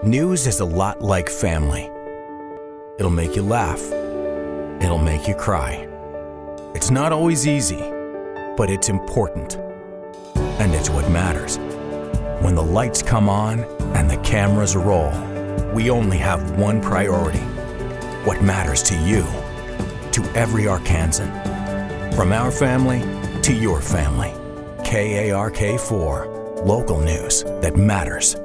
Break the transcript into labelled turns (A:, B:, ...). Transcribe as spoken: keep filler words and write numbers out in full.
A: News is a lot like family. It'll make you laugh. It'll make you cry. It's not always easy, but it's important. And it's what matters. When the lights come on and the cameras roll, we only have one priority. What matters to you, to every Arkansan. From our family to your family. K A R K four, local news that matters.